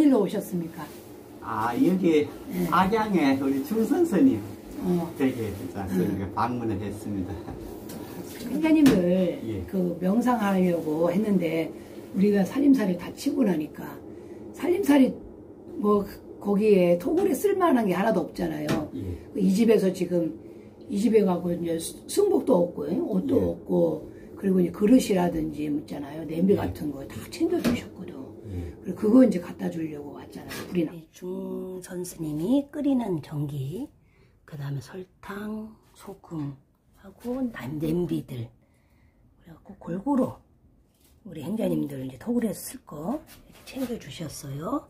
일로 오셨습니까? 아, 여기 악양에 우리 중선스님 댁에 방문을 했습니다. 행자님들 예. 그 명상하려고 했는데 우리가 살림살이 다 치고 나니까 살림살이 뭐 거기에 토굴에 쓸만한 게 하나도 없잖아요. 예. 이 집에서 지금 이 집에 가고 이제 승복도 없고 옷도 예. 없고 그리고 이제 그릇이라든지 있잖아요. 냄비 예. 같은 거 다 챙겨주셨거든. 예. 그리고 그거 이제 갖다 주려고 왔잖아요. 불이나. 중선 스님이 끓이는 전기, 그 다음에 설탕, 소금하고 냄비들. 그래갖고 골고루 우리 행자님들 이제 토굴에서 쓸 거 이렇게 챙겨주셨어요.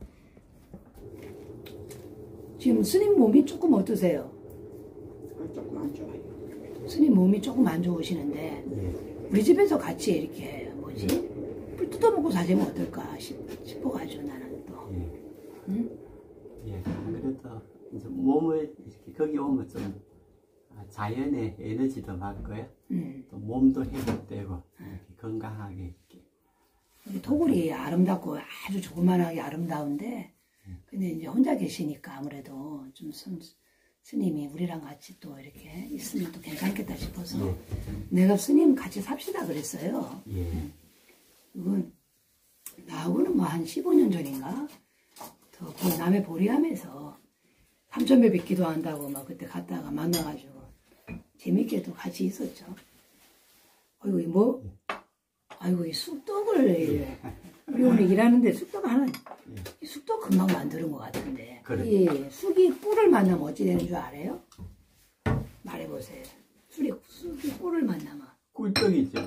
지금 스님 몸이 조금 어떠세요? 조금 안 좋아요. 스님 몸이 조금 안 좋으시는데 예. 우리 집에서 같이 이렇게 뭐지? 불 뜯어먹고 사시면 어떨까 싶어가지고 나는 또. 예. 응? 예. 그래도 이제 몸을 이렇게 거기 오면 좀 자연의 에너지도 받고요. 또 몸도 회복되고 이렇게 건강하게 이렇게. 우리 토굴이 아름답고 아주 조그만하게 아름다운데 근데 이제 혼자 계시니까 아무래도 좀 스님이 우리랑 같이 또 이렇게 있으면 또 괜찮겠다 싶어서 예. 내가 스님 같이 삽시다 그랬어요. 예. 그건 나하고는 뭐 한 15년 전인가 더 그 남해 보리암에서 삼천배 뵙기도 한다고 막 그때 갔다가 만나가지고 재밌게도 같이 있었죠. 아이고 뭐 아이고 이 쑥떡을 우리 오늘 일하는데 쑥떡 하나 이 쑥떡 금방 만드는 것 같은데 그래. 이 쑥이 꿀을 만나면 어찌 되는 줄 알아요? 말해보세요. 쑥이 꿀을 만나면 꿀떡이죠.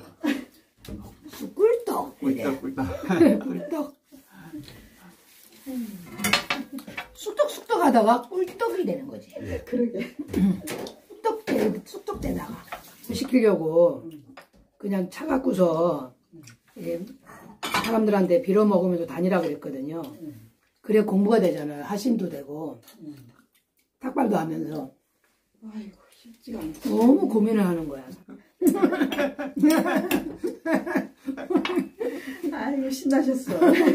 쑥꿀떡 꿀떡. 꿀떡 쑥떡 하다가 꿀떡이 되는 거지. 예. 그러게. 쑥떡 되다가 시키려고 그냥 차 갖고서 사람들한테 빌어먹으면서 다니라고 그랬거든요. 그래 공부가 되잖아요. 하심도 되고 탁발도 하면서 아이고 쉽지가 않다. 너무 고민을 하는 거야. 아이고 신나셨어.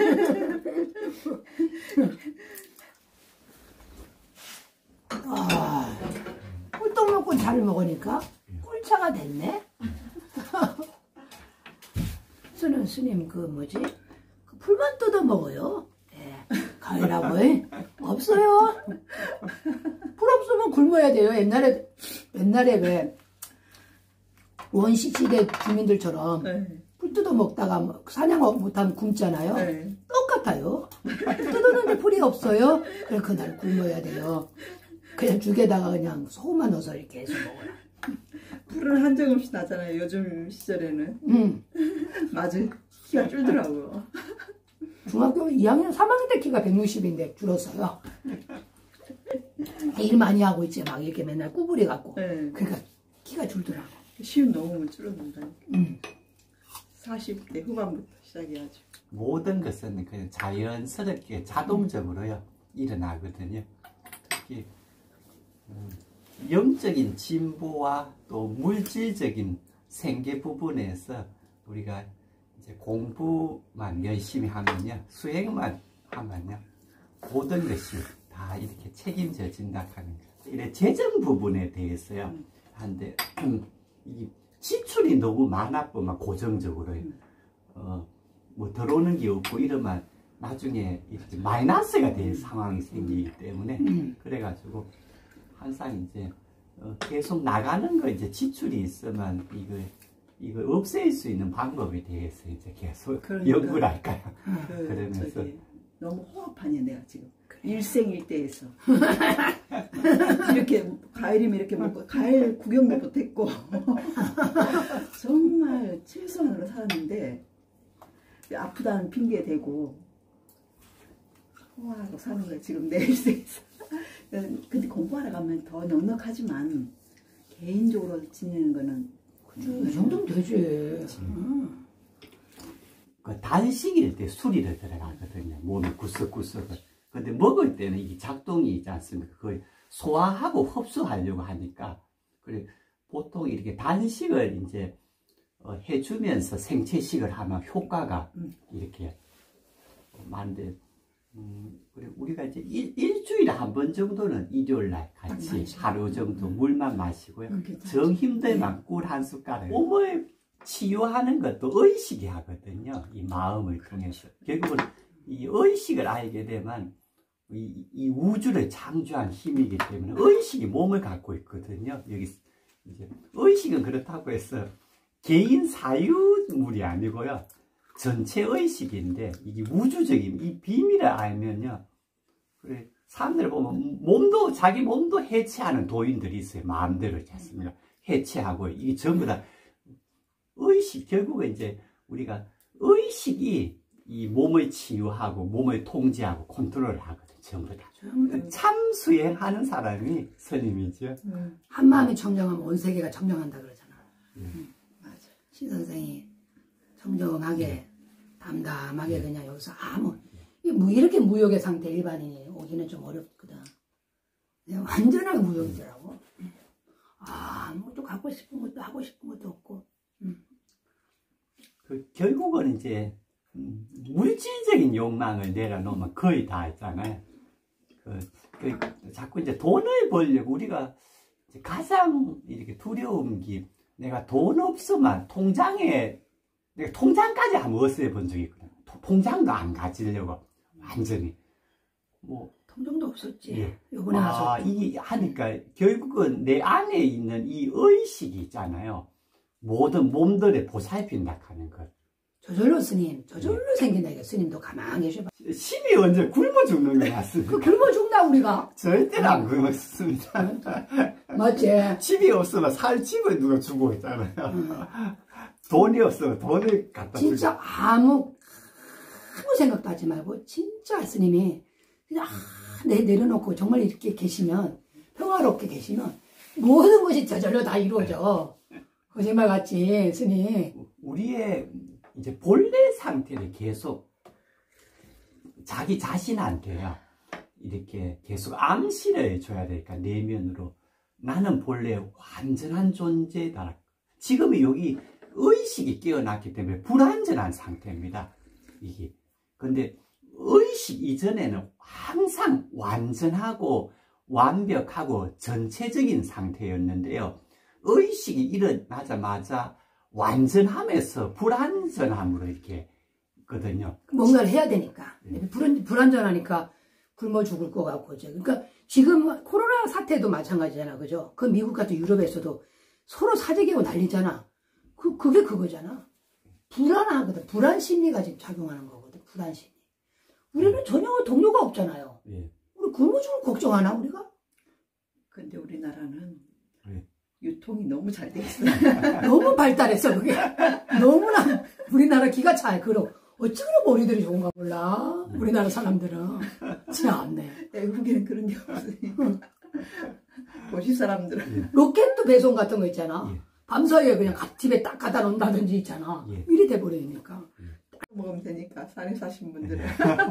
아, 꿀떡 먹고 잘 먹으니까 꿀차가 됐네. 스님 그 뭐지? 그 풀만 뜯어 먹어요. 예, 가위라고 없어요. 풀 없으면 굶어야 돼요. 옛날에 왜 원시 시대 주민들처럼 풀 뜯어 먹다가 뭐 사냥 못하면 굶잖아요. 똑같아요. 뜯었는데 풀이 없어요. 그래 그날 굶어야 돼요. 그냥 죽에다가 그냥 소금만 넣어서 이렇게 해서 먹어요. 풀은 한정없이 나잖아요. 요즘 시절에는. 맞아. 키가 줄더라고. 중학교 2학년, 3학년 때 키가 160인데 줄었어요. 일 많이 하고 있지. 막 이렇게 맨날 구부리 갖고. 그러니까 키가 줄더라고. 쉬운 넘으면 줄어든다. 40대 후반부터 시작해야죠. 모든 것은 그냥 자연스럽게 자동적으로요 일어나거든요. 특히 영적인 진보와 또 물질적인 생계 부분에서 우리가 이제 공부만 열심히 하면요, 수행만 하면요, 모든 것이 다 이렇게 책임져진다 하는 거예요. 이래 재정 부분에 대해서요, 한데 이 지출이 너무 많아보면 고정적으로요, 뭐 들어오는 게 없고 이러면 나중에 이렇게 마이너스가 될 상황이 생기기 때문에 그래가지고 항상 이제 계속 나가는 거 이제 지출이 있으면 이걸 없앨 수 있는 방법에 대해서 이제 계속 연구를 할까요? 그러면서 너무 호흡하냐 내가 지금 일생일대에서 이렇게 과일이면 이렇게 먹고 과일 구경도 못했고 정말 최소한으로 살았는데 아프다는 핑계 대고 호화하고 사는 거야 지금 내 일생에서. 근데 공부하러 가면 더 넉넉하지만 개인적으로 지내는 거는 이 정도면 되지. 그 단식일 때 술이 들어가거든요. 몸이 구석구석을. 근데 먹을 때는 이게 작동이 있지 않습니까? 그걸 소화하고 흡수하려고 하니까. 그래 보통 이렇게 단식을 이제 해주면서 생체식을 하면 효과가 이렇게 많은데 우리가 이제 일주일에 한 번 정도는 일요일날 같이 하루 정도 물만 마시고요. 정 힘들면 꿀 한 숟가락. 몸을 치유하는 것도 의식이 하거든요. 이 마음을 통해서. 결국은 이 의식을 알게 되면 이 우주를 창조한 힘이기 때문에 의식이 몸을 갖고 있거든요. 여기 이제 의식은 그렇다고 해서 개인 사유물이 아니고요. 전체 의식인데 이게 우주적인 이 비밀을 알면요. 그래 사람들 보면 몸도 자기 몸도 해체하는 도인들이 있어요. 마음대로 있지 않습니까? 해체하고 이게 전부 다 의식. 결국은 이제 우리가 의식이 이 몸을 치유하고 몸을 통제하고 컨트롤을 하거든. 전부 다. 참 수행하는 사람이 스님이죠. 한 마음이 청정하면 온 세계가 청정한다 그러잖아. 맞아. 신 선생이 청정하게 담담하게 그냥 여기서 아무 이렇게 무욕의 상태 일반인이 오기는 좀 어렵거든. 내가 완전하게 무욕이더라고. 아무것도 갖고 싶은 것도 하고 싶은 것도 없고. 결국은 이제 물질적인 욕망을 내려놓으면 거의 다 있잖아요. 자꾸 이제 돈을 벌려고 우리가 가장 이렇게 두려운 게 내가 돈 없으면 내가 통장까지 한번 없애본 적이 있거든. 통장도 안 가지려고 완전히 뭐 통장도 없었지. 예. 요번에 와서 이게 하니까 결국은 내 안에 있는 이 의식이 있잖아요. 모든 몸들에 보살핀다 하는 것. 저절로 스님, 저절로 생긴다 이게 스님도 가만히 계셔봐. 심이 언제 굶어 죽는 게 맞습니까? 굶어 죽나 우리가? 절대로 안 굶어 죽습니다. 맞지? 집이 없으면 살 집을 누가 주고 있잖아요. 돈이 없으면 돈을 갖다 주고. 진짜 아무 생각도 하지 말고 진짜 스님이 그냥 내려놓고 정말 이렇게 계시면 평화롭게 계시면 모든 것이 저절로 다 이루어져. 거짓말 같지 스님. 우리의 이제 본래 상태를 계속 자기 자신한테요 이렇게 계속 암시를 줘야 되니까 내면으로 나는 본래 완전한 존재다. 지금이 여기 의식이 깨어났기 때문에 불완전한 상태입니다. 이게 근데 의식 이전에는 항상 완전하고 완벽하고 전체적인 상태였는데요. 의식이 일어나자마자 완전함에서 불완전함으로 이렇게 있거든요. 뭔가를 해야 되니까. 불완전하니까 굶어 죽을 것 같고. 그러니까 지금 코로나 사태도 마찬가지잖아. 그죠? 그 미국 같은 유럽에서도 서로 사재기하고 난리잖아. 그게 그거잖아. 불안하거든. 불안 심리가 지금 작용하는 거거든. 불안 심리. 우리는 전혀 동료가 없잖아요. 우리 굶어 죽을 걱정하나 우리가? 근데 우리나라는 네. 유통이 너무 잘 돼 있어. 너무 발달했어 그게. 너무나 우리나라 기가 차요. 그럼 어찌 그런 머리들이 좋은가 몰라. 우리나라 사람들은. 참네. 외국에는 그런 게 없어요. 도시 사람들은. 로켓도 배송 같은 거 있잖아. 밤사이에 그냥 집에 딱 갖다 놓는다든지 있잖아. 이리 돼버리니까. 먹으면 되니까 산에 사신 분들은.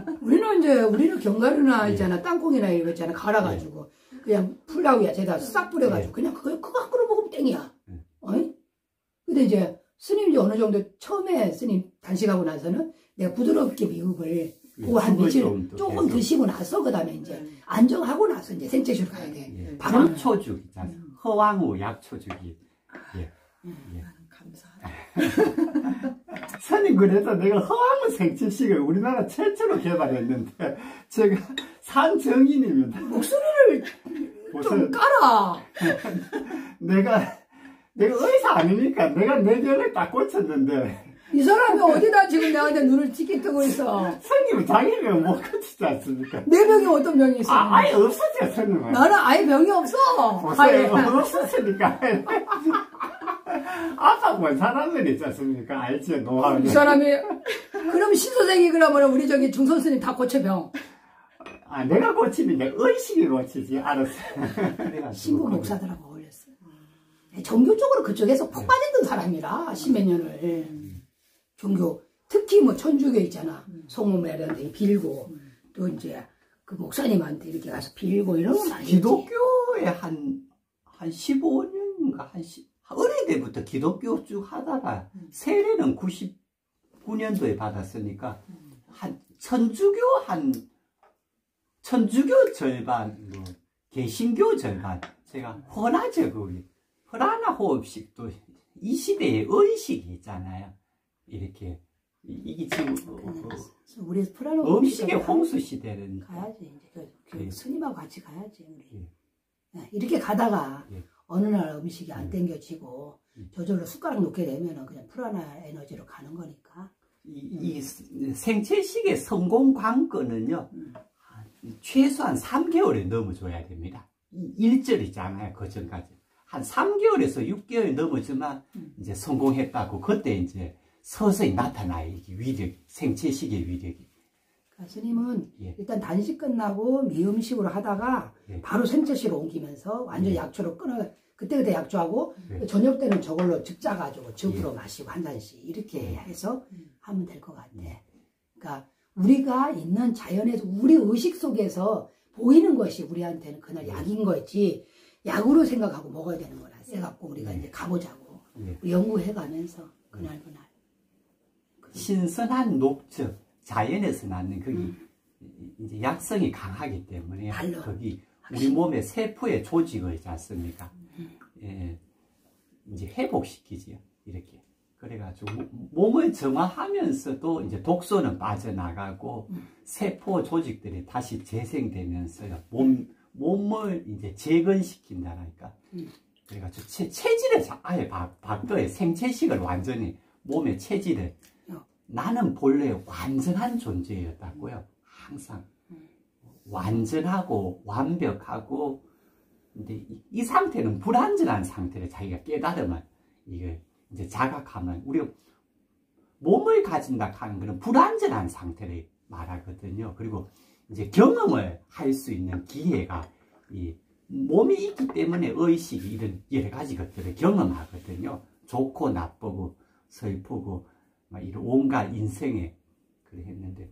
우리는 견과류나 있잖아. 땅콩이나 이거 있잖아. 갈아가지고. 그냥 풀라위에다 싹 뿌려가지고 그냥 그거 한 그릇 먹으면 땡이야. 어이? 근데 이제 스님이 어느 정도 처음에 스님 단식하고 나서는 내가 부드럽게 미흡을 그거 한 며칠 조금 드시고 나서 그 다음에 이제 안정하고 나서 이제 생채식으로 가야 돼. 약초죽 있잖아. 허황우 약초죽이. 나는 감사하다. 스님 그래서 내가 허황우 생채식을 우리나라 최초로 개발했는데 제가 산정인입니다. 목소리를 좀 깔아. 내가 의사 아니니까 내가 내 병을 딱 고쳤는데 이 사람이 어디다 지금 나한테 눈을 찌게 뜨고 있어. 스님 자기 병 못 고치지 않습니까? 내 병이 어떤 병이 있어? 아예 없었죠 스님은. 나는 아예 병이 없어. 없어요. 없었으니까. 아파본 사람들이 있지 않습니까? 알지 노하우. 이 사람이 그럼 신선생이 그러면 우리 저기 중선 스님 다 고쳐 병. 내가 고치는 게 의식이 고치지. 알았어. 신부 목사들하고 어울렸어. 종교적으로 그쪽에서 푹 빠졌던 사람이라 십몇 년을. 종교 특히 뭐 천주교 있잖아. 성모매 이런 데 빌고 또 이제 그 목사님한테 이렇게 가서 빌고 이런 거 많이 기독교에 한 15년인가 어릴 때부터 기독교 쭉 하다가 세례는 99년도에 받았으니까 한 천주교 한 천주교 절반, 뭐 개신교 절반. 제가 헌화적으로 헌화나 호흡식도 이 시대의 의식이 있잖아요. 이렇게 이게 지금 우리 프라노 음식의 홍수 시대는 가야지 이제 그 스님하고 같이 가야지 우리. 예. 이렇게 가다가 예. 어느 날 음식이 안 땡겨지고 저절로 숟가락 놓게 되면은 그냥 프라나 에너지로 가는 거니까. 이 생체식의 성공 관건은요 최소한 3개월에 넘어줘야 됩니다. 일절이잖아요. 그 전까지 한 3개월에서 6개월 넘어지만 이제 성공했다고 그때 이제 서서히 나타나요. 이게 위력, 생체식의 위력이. 그러니까 스님은 예. 일단 단식 끝나고 미음식으로 하다가 예. 바로 생체식으로 옮기면서 완전 예. 약초로 끊어 그때그때 약초하고 예. 저녁 때는 저걸로 즙 짜가지고 즙으로 마시고 한 잔씩 이렇게 해서 하면 될 것 같아. 그러니까 우리가 있는 자연에서 우리 의식 속에서 보이는 것이 우리한테는 그날 약인 거지 약으로 생각하고 먹어야 되는 거라 세갖고 우리가 이제 가보자고 연구해가면서 그날 신선한 녹즙 자연에서 낳는 거기 이제 약성이 강하기 때문에 거기 우리 몸의 세포의 조직을 있지 않습니까? 예, 이제 회복시키지요. 이렇게 그래가지고 몸을 정화하면서도 이제 독소는 빠져나가고 세포 조직들이 다시 재생되면서요. 몸을 이제 재건시킨다니까. 그래가지고 체질을 아예 바꿔요. 생체식을 완전히 몸의 체질을. 나는 본래 완전한 존재였다고요. 항상 완전하고 완벽하고. 근데 이 상태는 불완전한 상태를 자기가 깨달으면 이게 이제 자각하면 우리가 몸을 가진다 하는 것은 불완전한 상태를 말하거든요. 그리고 이제 경험을 할 수 있는 기회가 이 몸이 있기 때문에 의식이 이런 여러 가지 것들을 경험하거든요. 좋고 나쁘고 슬프고 막 이런 온갖 인생에 그래 했는데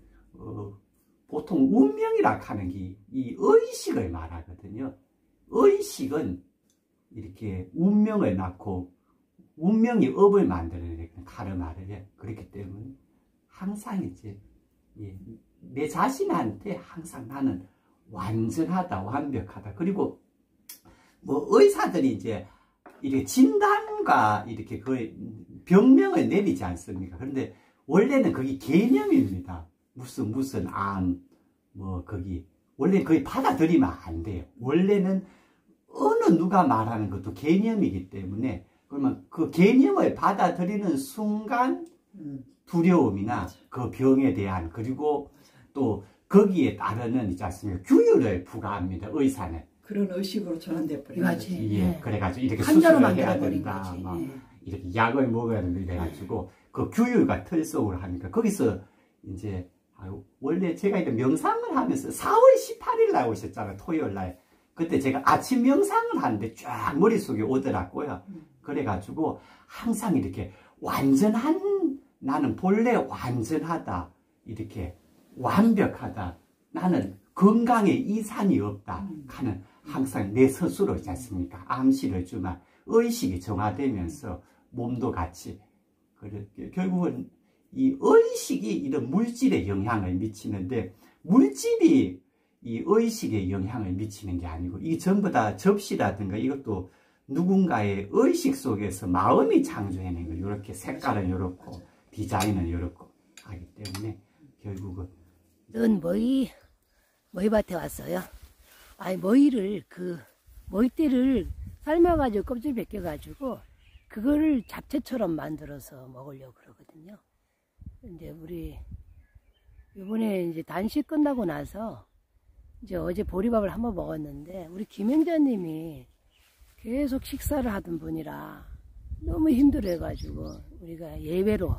보통 운명이라 하는 게 이 의식을 말하거든요. 의식은 이렇게 운명을 낳고 운명이 업을 만드는 카르마를 해. 그렇기 때문에 항상 이제 내 자신한테 항상 나는 완전하다, 완벽하다. 그리고 뭐 의사들이 이제 이렇게 진단과 이렇게 그 병명을 내리지 않습니까? 그런데 원래는 그게 개념입니다. 무슨 암, 뭐 거기 원래 거의 받아들이면 안 돼요. 원래는 어느 누가 말하는 것도 개념이기 때문에 그러면 그 개념을 받아들이는 순간 두려움이나 그 병에 대한 그리고 또 거기에 따르는 있지 않습니까? 규율을 부과합니다. 의사는. 그런 의식으로 전환돼 버린 거지. 예, 그래가지고 이렇게 수술을 해야 된다. 막 이렇게 약을 먹어야 된다. 이래가지고 그 규율과 틀 속으로 하니까 거기서 이제 원래 제가 이제 명상을 하면서 4월 18일 날 오셨잖아요. 토요일 날. 그때 제가 아침 명상을 하는데 쫙 머릿속에 오더라고요. 그래가지고 항상 이렇게 완전한 나는 본래 완전하다. 이렇게 완벽하다. 나는 건강에 이산이 없다. 하는 항상 내 스스로 있지 않습니까? 암시를 주면 의식이 정화되면서 몸도 같이 그렇게 결국은 이 의식이 이런 물질에 영향을 미치는데 물질이 이 의식에 영향을 미치는 게 아니고 이게 전부 다 접시라든가 이것도 누군가의 의식 속에서 마음이 창조해낸 거 이렇게 색깔은 이렇고 디자인은 이렇고 하기 때문에 결국은 넌 머위밭에 왔어요. 아니 머위를 머위대를 삶아가지고 껍질 벗겨가지고 그거를 잡채처럼 만들어서 먹으려고 그러거든요. 이제 우리 이번에 이제 단식 끝나고 나서 이제 어제 보리밥을 한번 먹었는데 우리 김영자님이 계속 식사를 하던 분이라 너무 힘들어해가지고 우리가 예외로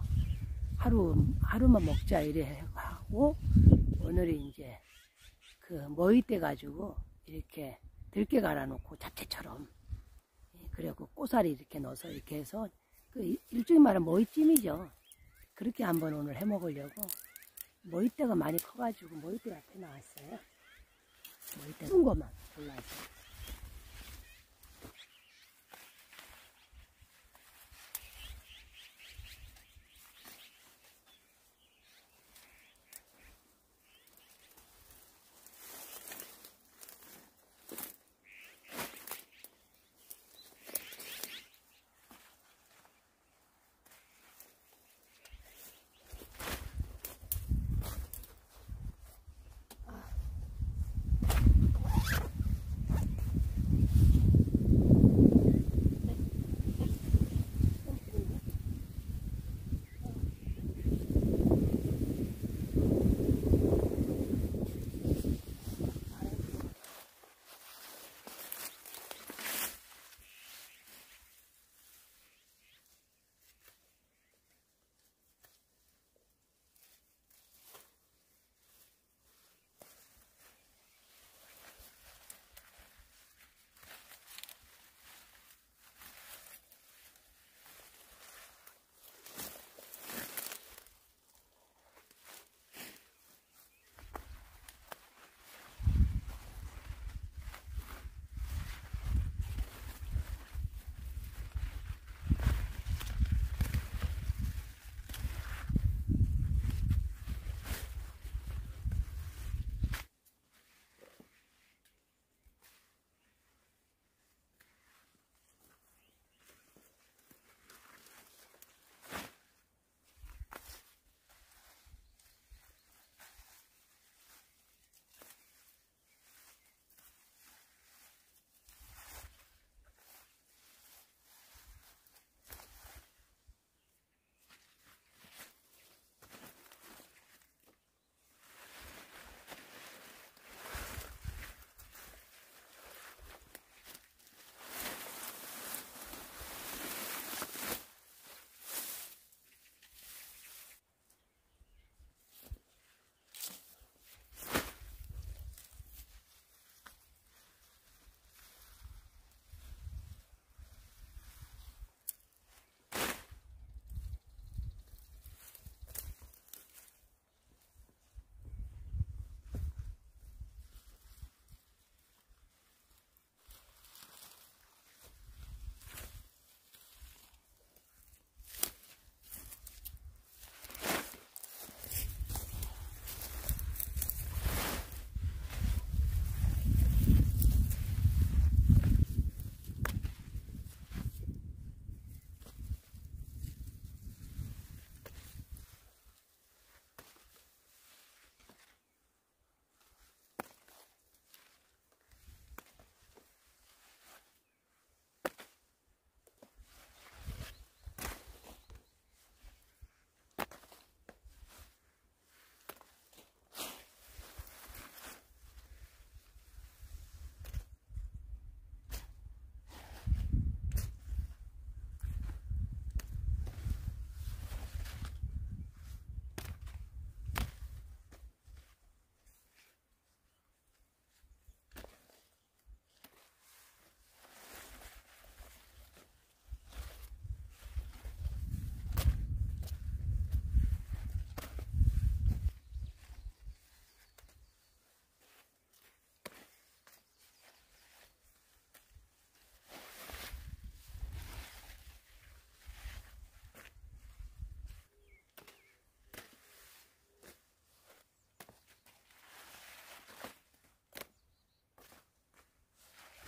하루만 먹자 이래 하고 오늘이 이제 그 머위대 가지고 이렇게 들깨 갈아놓고 잡채처럼 그래갖고 꼬사리 이렇게 넣어서 이렇게 해서 그 일종의 말은 머위찜이죠. 그렇게 한번 오늘 해 먹으려고 머위대가 많이 커가지고 머위대 앞에 나왔어요. 머위대 큰 거만 골라서.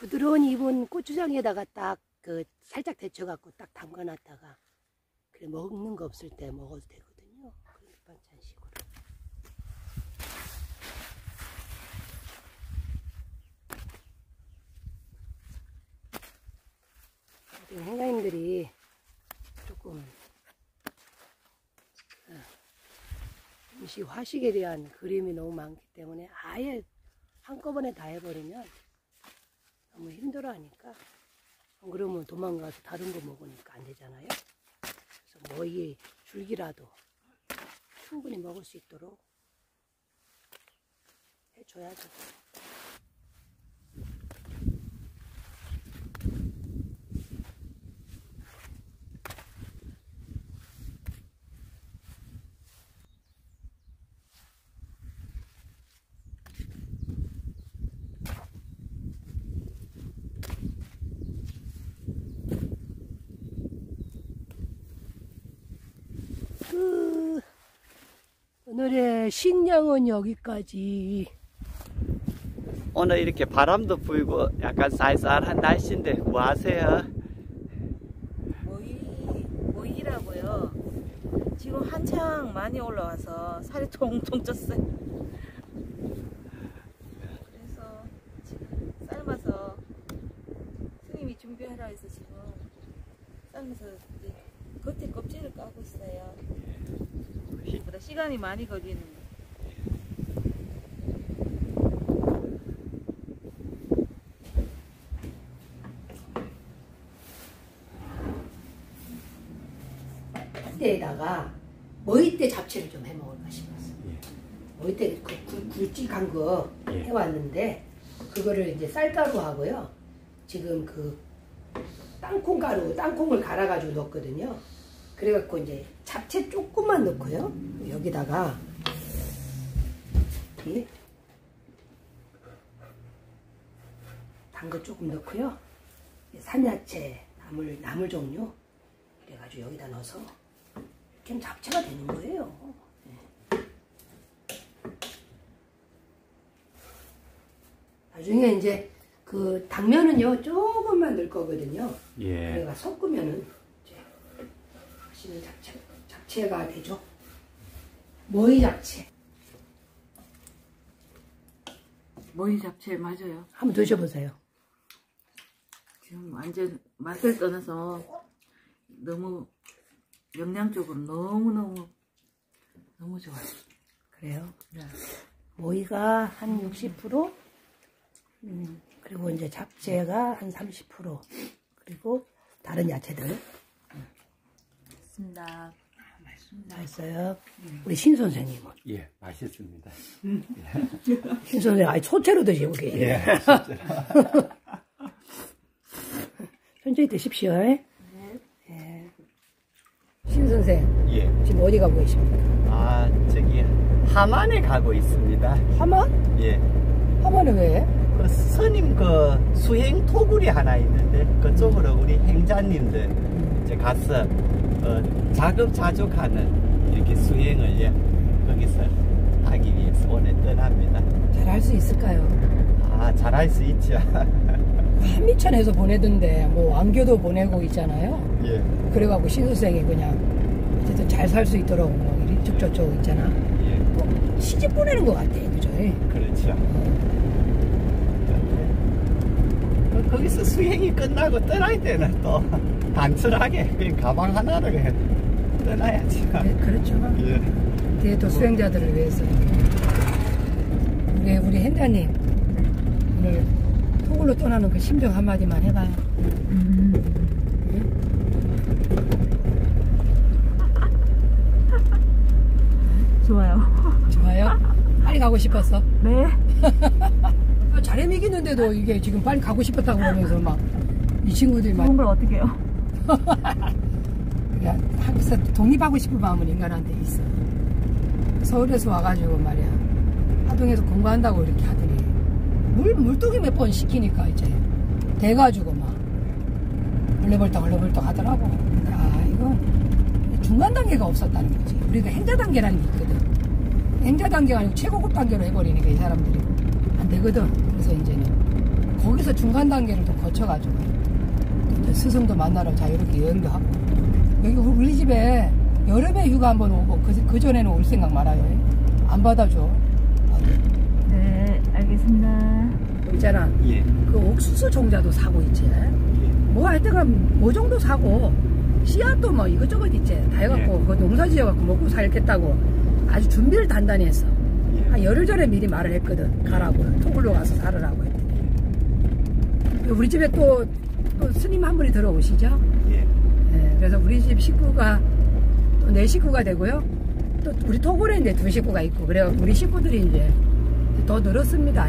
부드러운 익은 고추장에다가 딱 그 살짝 데쳐갖고 딱 담가놨다가 그래 먹는 거 없을 때 먹어도 되거든요. 그 밑반찬식으로. 행가님들이 조금 음식 화식에 대한 그림이 너무 많기 때문에 아예 한꺼번에 다 해버리면 너무 힘들어하니까 그러면 도망가서 다른 거 먹으니까 안 되잖아요. 그래서 뭐 이 줄기라도 충분히 먹을 수 있도록 해줘야죠. 오늘의 식량은 여기까지. 오늘 이렇게 바람도 불고 약간 쌀쌀한 날씨인데 뭐 하세요? 모이라고요. 지금 한창 많이 올라와서 살이 통통 쪘어요. 그래서 지금 삶아서 스님이 준비하라 해서 지금 삶아서 이제 겉에 껍질을 까고 있어요. 보다 시간이 많이 걸리는 거. 때에다가 머위대 잡채를 좀 해 먹을까 싶었어요. 머위대 그 굵직한 거 해왔는데 그거를 이제 쌀가루하고요. 지금 그 땅콩가루, 땅콩을 갈아가지고 넣었거든요. 그래갖고 이제 잡채 조금만 넣고요. 여기다가 단 거 조금 넣고요. 산야채, 나물 종류 그래가지고 여기다 넣어서 이렇게 하면 잡채가 되는 거예요. 나중에 이제 그 당면은요 조금만 넣을 거거든요. 그래가 섞으면은 이제 맛있는 잡채가 되죠. 머위 잡채. 머위 잡채 맞아요. 한번 드셔보세요. 지금 완전 맛을 떠나서 너무 영양적으로 너무 좋아요. 그래요? 네. 머위가 한 60%, 그리고 이제 잡채가 한 30%, 그리고 다른 야채들. 맞습니다. 맛있어요. 우리 신 선생님은? 예, 맛있습니다. 신 선생님, 아니, 소채로 드시고 계세요. 예, 천천히 드십시오. 네. 예. 신 선생, 지금 어디 가고 계십니까? 아, 저기 함안에 가고 있습니다. 함안? 예. 함안은 왜? 그 스님 그 수행 토굴이 하나 있는데 그쪽으로 우리 행자님들 이제 가서 자급자족하는 이렇게 수행을 거기서 하기 위해서 오늘 떠납니다. 잘 할 수 있을까요? 아, 잘할 수 있죠. 한미천에서 보내던데 뭐 왕교도 보내고 있잖아요. 예. 그래갖고 신 선생이 그냥 어쨌든 잘 살 수 있도록 뭐 이쪽 저쪽 있잖아. 예. 뭐 시집 보내는 것 같아, 그죠? 그렇죠. 거기서 수행이 끝나고 떠날 때는 또 단순하게 그냥 가방 하나를 떠나야지. 네, 그렇죠. 예. 뒤에 또 수행자들을 위해서. 우리 henda님 오늘 토굴로 떠나는 그 심정 한마디만 해봐요. 좋아요. 좋아요? 빨리 가고 싶었어? 네. 잘해 이기는데도 이게 지금 빨리 가고 싶었다고 그러면서 막 이 친구들이 막 그런 걸 어떻게 해요? 한국에서 독립하고 싶은 마음은 인간한테 있어. 서울에서 와가지고 말이야 하동에서 공부한다고 이렇게 하더니 물독이 몇 번 시키니까 이제 돼가지고 막 헐레벌떡 하더라고. 아, 이거 중간 단계가 없었다는 거지. 우리가 행자 단계라는 게 있거든. 행자 단계가 아니고 최고급 단계로 해버리니까 이 사람들이 안 되거든. 그래서 이제는 거기서 중간 단계를 또 거쳐가지고 이제 스승도 만나러 자유롭게 여행도 하고 여기 우리 집에 여름에 휴가 한번 오고 그 전에는 올 생각 말아요. 안 받아줘. 네, 알겠습니다. 있잖아. 예. 그 옥수수 종자도 사고 있지. 예. 뭐 하여튼 모종도 사고 씨앗도 뭐 이것저것 있지. 다 해갖고 그 농사 지어갖고 먹고 살겠다고 아주 준비를 단단히 했어. 예. 한 열흘 전에 미리 말을 했거든. 가라고. 토굴로 가서 살으라고 했더니. 우리 집에 또 스님 한 분이 들어오시죠. 예. 예, 그래서 우리 집 식구가 또 4식구가 되고요. 또 우리 토굴에 이제 2식구가 있고 그래 우리 식구들이 이제 더 늘었습니다.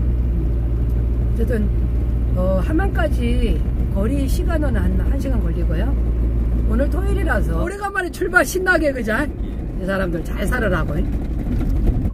어쨌든 함안까지 거리 시간은 한 1시간 걸리고요. 오늘 토요일이라서 오래간만에 출발 신나게 그자 이 사람들 잘 살으라고.